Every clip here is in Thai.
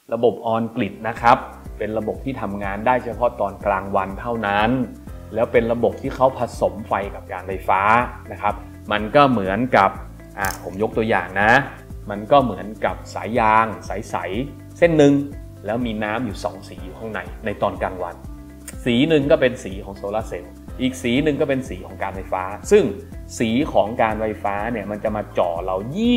ระบบออนกริดนะครับเป็นระบบที่ทำงานได้เฉพาะตอนกลางวันเท่านั้นแล้วเป็นระบบที่เขาผสมไฟกับการไฟฟ้านะครับมันก็เหมือนกับผมยกตัวอย่างนะมันก็เหมือนกับสายยางใสๆเส้นหนึ่งแล้วมีน้ำอยู่2สีอยู่ข้างในตอนกลางวันสีหนึ่งก็เป็นสีของโซลาร์เซลล์อีกสีหนึ่งก็เป็นสีของการไฟฟ้าซึ่งสีของการไฟฟ้าเนี่ยมันจะมาจ่อเรา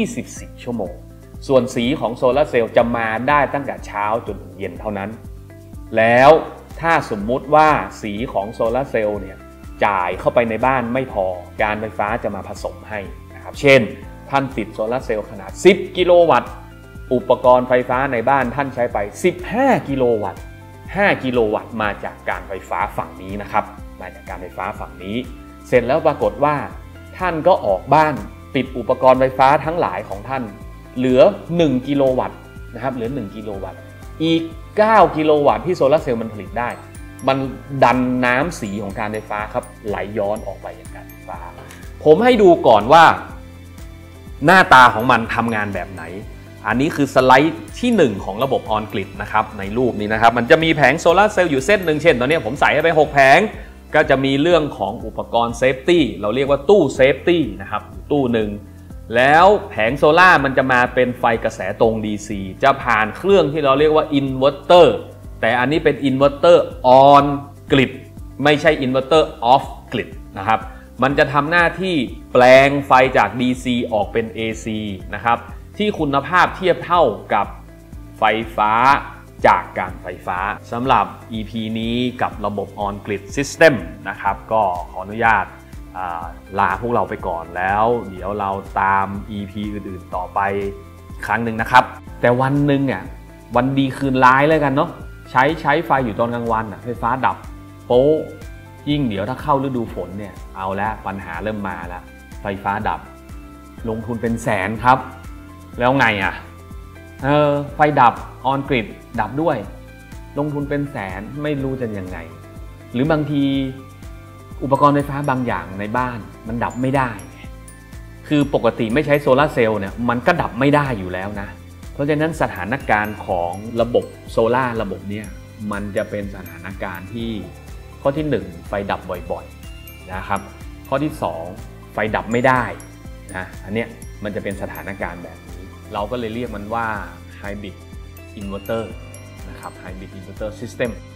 24ชั่วโมงส่วนสีของโซลาร์เซลล์จะมาได้ตั้งแต่เช้าจนถึงเย็นเท่านั้นแล้วถ้าสมมุติว่าสีของโซลาร์เซลล์เนี่ยจ่ายเข้าไปในบ้านไม่พอการไฟฟ้าจะมาผสมให้นะครับเช่นท่านติดโซลาร์เซลล์ขนาด10กิโลวัตต์อุปกรณ์ไฟฟ้าในบ้านท่านใช้ไป15กิโลวัตต์5กิโลวัตต์มาจากการไฟฟ้าฝั่งนี้นะครับมาจากการไฟฟ้าฝั่งนี้เสร็จแล้วปรากฏว่าท่านก็ออกบ้านปิดอุปกรณ์ไฟฟ้าทั้งหลายของท่านเหลือ1กิโลวัตต์นะครับเหลือ1กิโลวัตต์อีก9กิโลวัตต์ที่โซลาร์เซลล์มันผลิตได้มันดันน้ำสีของการไฟฟ้าครับไหลย้อนออกไปอย่างการไฟฟ้าผมให้ดูก่อนว่าหน้าตาของมันทำงานแบบไหนอันนี้คือสไลด์ที่1ของระบบออนกริดนะครับในรูปนี้นะครับมันจะมีแผงโซลาร์เซลล์อยู่เส้นหนึ่งเช่นตอนนี้ผมใส่ให้ไป6แผงก็จะมีเรื่องของอุปกรณ์เซฟตี้เราเรียกว่าตู้เซฟตี้นะครับตู้หนึ่งแล้วแผงโซล่ามันจะมาเป็นไฟกระแสตรง DC จะผ่านเครื่องที่เราเรียกว่าอินเวอร์เตอร์แต่อันนี้เป็นอินเวอร์เตอร์ออนกริดไม่ใช่อินเวอร์เตอร์ออฟกริดนะครับมันจะทำหน้าที่แปลงไฟจาก DC ออกเป็น AC นะครับที่คุณภาพเทียบเท่ากับไฟฟ้าจากการไฟฟ้าสำหรับ EP นี้กับระบบ On Grid System นะครับก็ขออนุญาตลาพวกเราไปก่อนแล้วเดี๋ยวเราตาม EP อื่นๆต่อไปครั้งหนึ่งนะครับแต่วันหนึ่งเนี่ยวันดีคืนร้ายเลยกันเนาะใช้ไฟอยู่ตอนกลางวันไฟฟ้าดับโป๊ะยิ่งเดี๋ยวถ้าเข้าฤดูฝนเนี่ยเอาแล้วปัญหาเริ่มมาแล้วไฟฟ้าดับลงทุนเป็นแสนครับแล้วไงไฟดับออนกริดดับด้วยลงทุนเป็นแสนไม่รู้จะยังไงหรือบางทีอุปกรณ์ไฟฟ้าบางอย่างในบ้านมันดับไม่ได้คือปกติไม่ใช้โซลาร์เซลล์เนี่ยมันก็ดับไม่ได้อยู่แล้วนะเพราะฉะนั้นสถานการณ์ของระบบโซลาร์ระบบเนี่ยมันจะเป็นสถานการณ์ที่ข้อที่1ไฟดับบ่อยๆนะครับข้อที่2ไฟดับไม่ได้นะอันเนี้ยมันจะเป็นสถานการณ์แบบนี้เราก็เลยเรียกมันว่า Hybrid Inverter นะครับ Hybrid Inverter System